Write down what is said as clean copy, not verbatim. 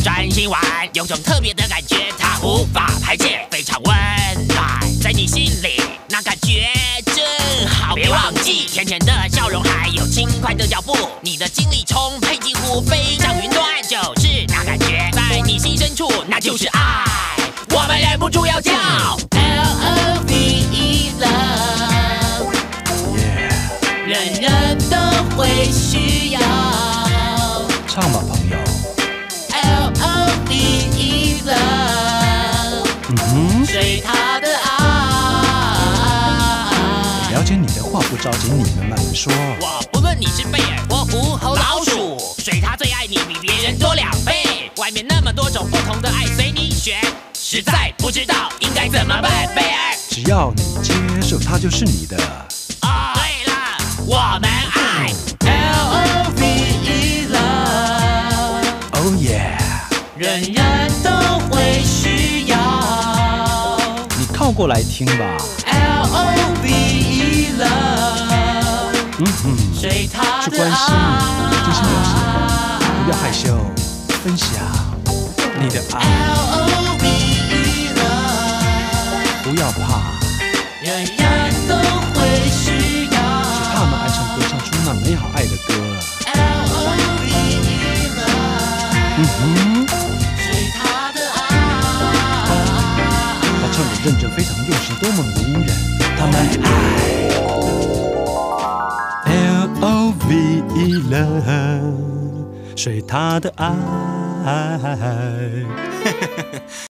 专心玩，有种特别的感觉，它无法排解，非常温暖，在你心里，那感觉真好。别忘记甜甜的笑容，还有轻快的脚步，你的精力充沛，几乎飞上云端，就是那感觉，在你心深处，那就是爱。我们忍不住要叫 LOVE love， 人人都会需要。 唱吧，朋友。 LOVE love， 随他的爱。 了解你的话不着急，你们慢慢说。 我不论你是贝尔或狐猴老鼠，随他最爱你比别人多2倍。外面那么多种不同的爱随你选，实在不知道应该怎么办，贝尔。 只要你接受，它就是你的。 哦，对了，我们爱 LOVE love， Oh yeah， 人人都会需要。 你靠过来听吧。 LOVE love， 随他的去关心，真心表示，不要害羞，分享你的爱。 LOVE love， 不要怕， 人人都会需要。 是他们爱唱歌，唱出那美好爱的歌。 LOVE love， 随他的爱。 他唱得认真，非常用心，多么迷人。他们爱 LOVE love，随他的爱。